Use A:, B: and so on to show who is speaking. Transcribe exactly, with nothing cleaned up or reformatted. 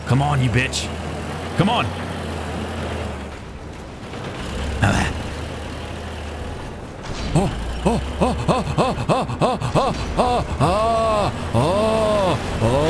A: Come on, you bitch. Come on. Ah. Oh, oh, oh, oh, oh, oh, oh, oh, oh, oh, oh, oh.